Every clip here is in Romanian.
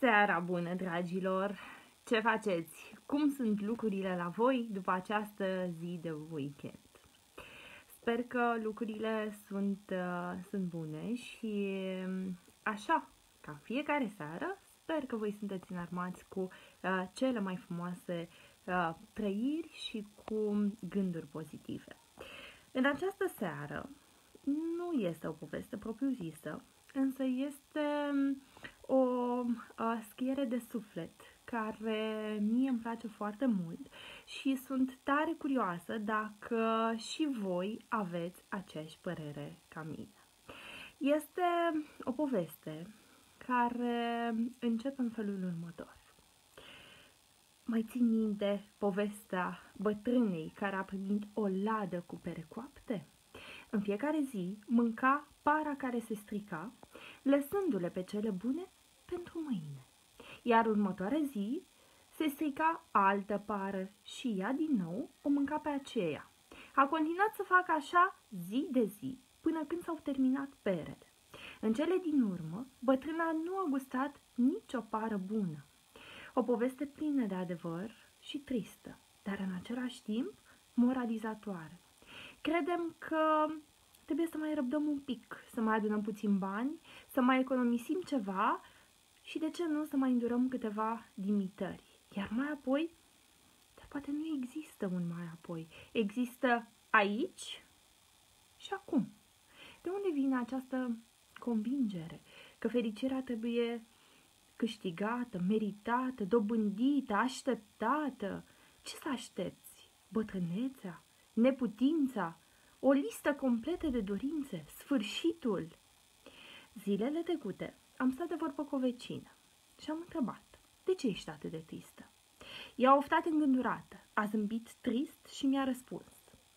Seara bună, dragilor! Ce faceți? Cum sunt lucrurile la voi după această zi de weekend? Sper că lucrurile sunt bune și așa, ca în fiecare seară, sper că voi sunteți înarmați cu cele mai frumoase trăiri și cu gânduri pozitive. În această seară nu este o poveste propriu-zisă, însă este o scriere de suflet care mie îmi place foarte mult și sunt tare curioasă dacă și voi aveți aceeași părere ca mine. Este o poveste care începe în felul următor. Mai țin minte povestea bătrânei care a primit o ladă cu pere coapte? În fiecare zi mânca para care se strica, lăsându-le pe cele bune pentru mâine. Iar următoarea zi se strica altă pară și ea din nou o mânca pe aceea. A continuat să facă așa zi de zi, până când s-au terminat perele. În cele din urmă, bătrâna nu a gustat nicio pară bună. O poveste plină de adevăr și tristă, dar în același timp moralizatoare. Credem că trebuie să mai răbdăm un pic, să mai adunăm puțin bani, să mai economisim ceva și de ce nu să mai îndurăm câteva limitări. Iar mai apoi, dar poate nu există un mai apoi, există aici și acum. De unde vine această convingere că fericirea trebuie câștigată, meritată, dobândită, așteptată? Ce să aștepți? Bătrânețea? Neputința? O listă completă de dorințe? Sfârșitul? Zilele trecute am stat de vorbă cu o vecină și am întrebat: de ce ești atât de tristă? Ea a oftat îngândurată, a zâmbit trist și mi-a răspuns: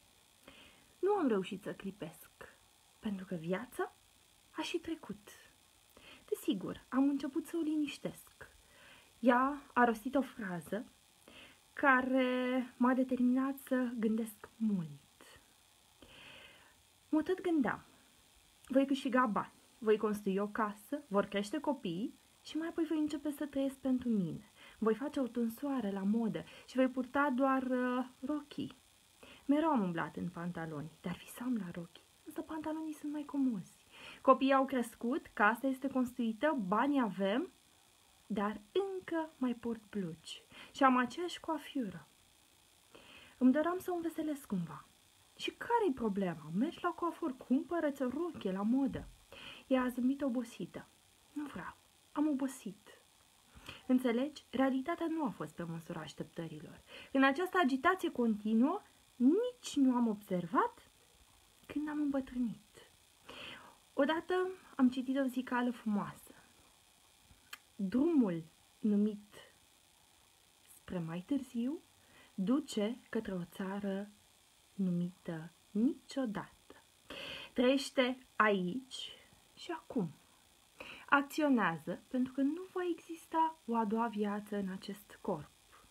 nu am reușit să clipesc, pentru că viața a și trecut. Desigur, am început să o liniștesc. Ea a rostit o frază care m-a determinat să gândesc mult. Mă tot gândeam: voi câștiga bani, voi construi o casă, vor crește copiii și mai apoi voi începe să trăiesc pentru mine. Voi face o tunsoare la modă și voi purta doar rochii. Mereu am umblat în pantaloni, dar visam la rochii, însă pantalonii sunt mai comozi. Copiii au crescut, casa este construită, bani avem, dar încă mai port blugi și am aceeași coafiură. Îmi doream să o înveselesc cumva. Și care-i problema? Mergi la coafor, cumpără-ți o rochie la modă. Ea a zâmbit obosită. Nu vreau, am obosit. Înțelegi? Realitatea nu a fost pe măsura așteptărilor. În această agitație continuă, nici nu am observat când am îmbătrânit. Odată am citit o zicală frumoasă. Drumul numit spre mai târziu duce către o țară numită niciodată. Trăiește aici și acum. Acționează pentru că nu va exista o a doua viață în acest corp.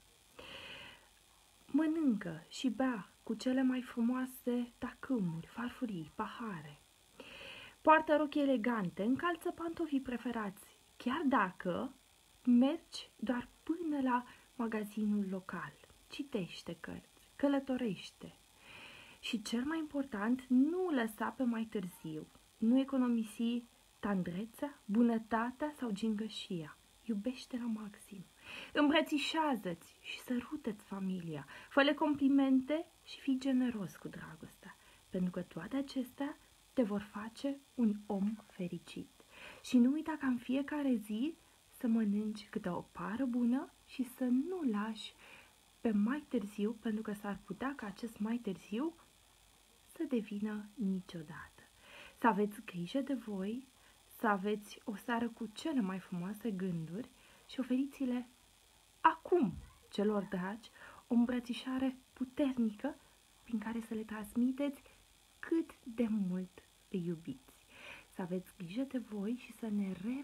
Mănâncă și bea cu cele mai frumoase tacâmuri, farfurii, pahare. Poartă rochii elegante, încalță pantofii preferați, chiar dacă mergi doar până la magazinul local. Citește cărți, călătorește. Și cel mai important, nu lăsa pe mai târziu. Nu economisi tandrețea, bunătatea sau gingășia. Iubește la maxim. Îmbrățișează-ți și sărută-ți familia. Fă-le complimente și fii generos cu dragostea. Pentru că toate acestea te vor face un om fericit. Și nu uita ca în fiecare zi să mănânci câte o pară bună și să nu lași pe mai târziu, pentru că s-ar putea ca acest mai târziu să devină niciodată. Să aveți grijă de voi, să aveți o seară cu cele mai frumoase gânduri și oferiți-le acum celor dragi o îmbrățișare puternică prin care să le transmiteți cât de mult îi iubiți. Să aveți grijă de voi și să ne